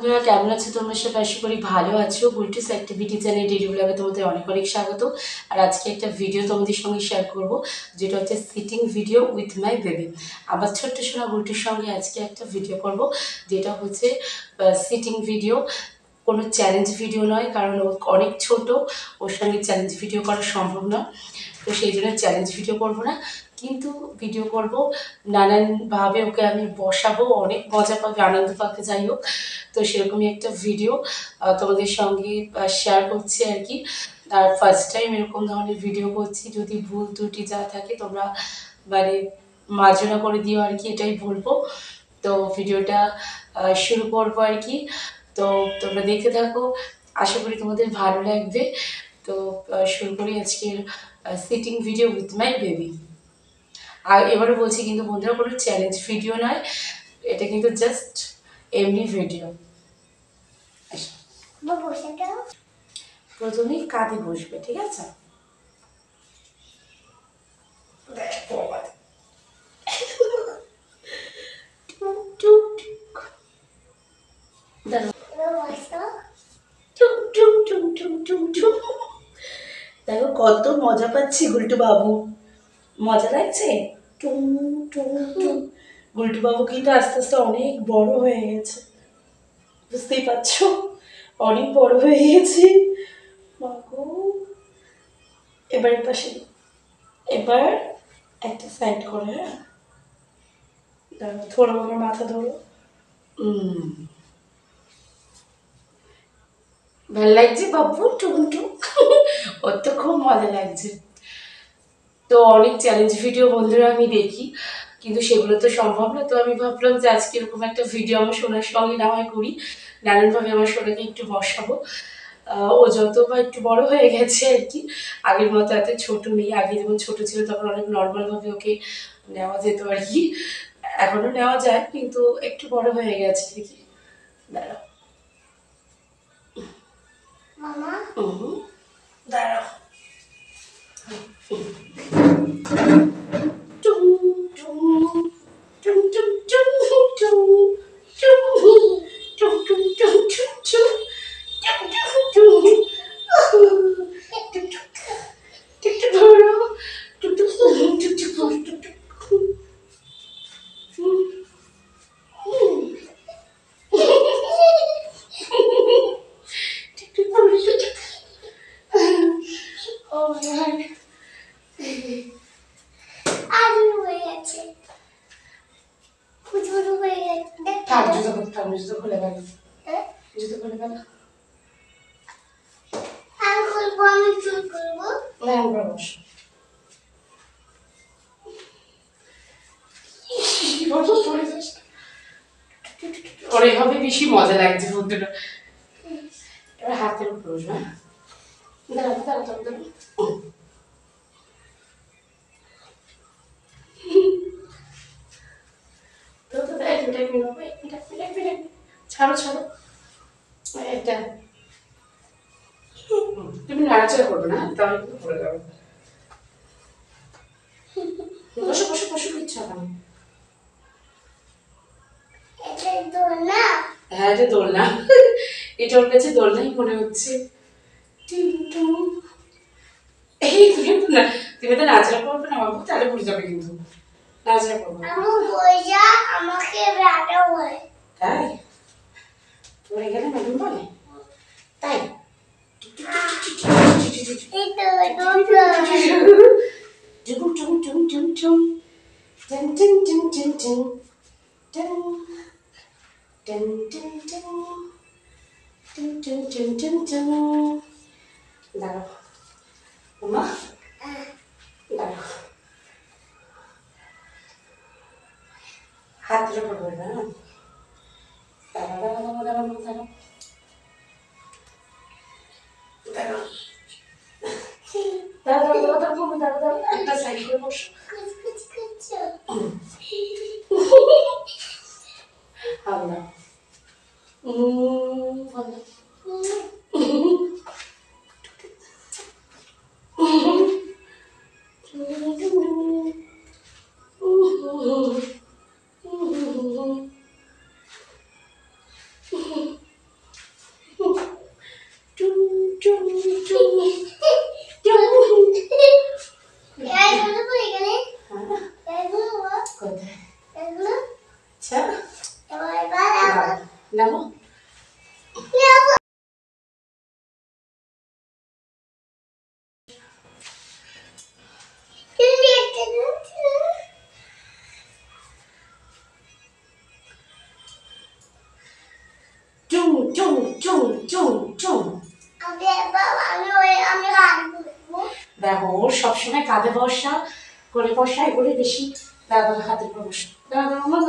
বন্ধুরা, কেমন আছো তোমরা? সব আশা করি ভালো আছো। গুলটুস অ্যাক্টিভিটি চ্যানেল ডেইলি ব্লগে তোমাদের অনেক অনেক স্বাগত। আর আজকে একটা ভিডিও তোমাদের সঙ্গে শেয়ার করব, যেটা হচ্ছে sitting video with my baby. আমার ছোট্ট সোনা গুলটুর সঙ্গে আজকে একটা ভিডিও করব, যেটা হচ্ছে সিটিং ভিডিও। কোনো চ্যালেঞ্জ ভিডিও নয়, কারণ ও অনেক ছোট, ওর সঙ্গে চ্যালেঞ্জ ভিডিও করা সম্ভব নয়। তো সেই জন্য চ্যালেঞ্জ ভিডিও করব না, কিন্তু ভিডিও করব নানানভাবে। ওকে আমি বসাবো, অনেক মজা পাবে, আনন্দ পাবে, যাই হোক। তো সেরকমই একটা ভিডিও তোমাদের সঙ্গে শেয়ার করছি আর কি। আর ফার্স্ট টাইম এরকম ধরনের ভিডিও করছি, যদি ভুল ত্রুটি যা থাকে তোমরা মানে মার্জনা করে দিও আর কি, এটাই বলবো। তো ভিডিওটা শুরু করবো আর কি। তো তোমরা দেখতে থাকো, আশা করি তোমাদের ভালো লাগবে। তো শুরু করি আজকের sitting video with my baby. আর এবারে বলছি কিন্তু বন্ধুরা, কোনো চ্যালেঞ্জ ভিডিও নয়, এটা কিন্তু জাস্ট এমনি ভিডিও। প্রথমেই কাঁধে বসবে, ঠিক আছে? দেখো কত মজা পাচ্ছি গুলটু বাবু, মজা লাগছে। টুম টুম টুম। গুলটু বাবু কিন্তু আস্তে আস্তে অনেক বড় হয়ে গেছে, বুঝতেই পারছো, অনেক বড় হয়ে গেছে। এবার পাশে, এবার একটা সাইড করে, হ্যাঁ ধরো আমার মাথা ধরো। ভাল লাগছে বাবু, টুকটু। ওর তো খুব মজা লাগছে। তো অনেক চ্যালেঞ্জ ভিডিও বন্ধুরা আমি দেখি, কিন্তু সেগুলো তো সম্ভব না। তো আমি ভাবলাম যে আজকে এরকম একটা ভিডিও আমার সোনার সঙ্গে না হয় করি, নানানভাবে আমার সোনাকে একটু বসাবো। ও যত বা একটু বড় হয়ে গেছে আর কি, আগের মতো এত ছোট নেই। আগে যেমন ছোট ছিল তখন অনেক নর্মালভাবে ওকে নেওয়া যেত আর কি, এখনো নেওয়া যায়, কিন্তু একটু বড় হয়ে গেছে আর কি। দাঁড়াও মামা, দাঁড়াও। জুতো খুলে গেল, জুতো খুলে গেল। ওর এইভাবে বেশি মজা লাগছে বন্ধুরা। এবার হাতের উপর বসবে, দাঁড়াবো দাঁড়াবো দাঁড়াবো। ছাড়ো ছাড়ো, এটা তুমি নাড়াচাড়া করবে না, তাহলে কিন্তু পড়ে যাবে। বসে বসে বসে কিচ্ছু হবে না। হ্যাঁ, এটা দোলনা। এটা ওর কাছে দোলনাই মনে হচ্ছে। এই তুমি তো নাচড়া করবে না বাবু, তাহলে পড়ে যাবে কিন্তু। নাচড়া করবে তাই? তোর এখানে ম্যাডাম বলে তাই? দাঁড়াও মা, দাঁড়াও, হাত রেখে বলবে না। দাঁড়াও দাঁড়াও দাঁড়াও দাঁড়াও দাঁড়াও দাঁড়াও, একটা সাইড করে বসো। হাওয়া দেখো চুং চুং চুং চুং চুং। দেখো ওর সবসময় কাঁধে বসা করে বসা এগুলো বেশি দাদা হাতে করে বসা দাদা আমার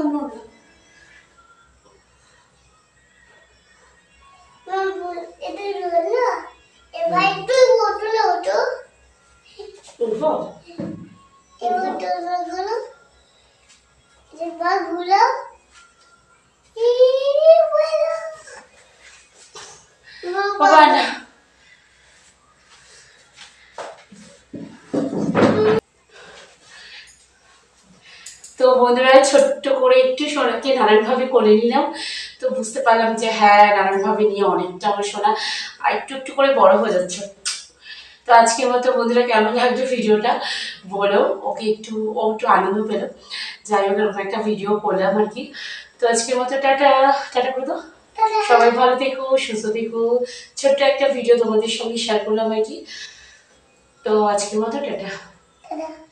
বাবা না তো বন্ধুরা ছোট্ট করে একটু সোনাকে নানানভাবে কোলে নিলাম। তো বুঝতে পারলাম যে হ্যাঁ নানানভাবে নিয়ে অনেকটা আমার সোনা আর একটু একটু করে বড় হয়ে যাচ্ছে। তো আজকের মতো বন্ধুরা কেমন লাগলো ভিডিওটা বলো, ওকে ও একটু আনন্দ পেলো। যাই হোক এরকম একটা ভিডিও করলাম আর কি। তো আজকের মতো টাটা টাটা করে দাও। সবাই ভালো থেকো, সুস্থ থেকো। ছোট্ট একটা ভিডিও তোমাদের সঙ্গে শেয়ার করলাম আর কি। তো আজকের মতো টাটা।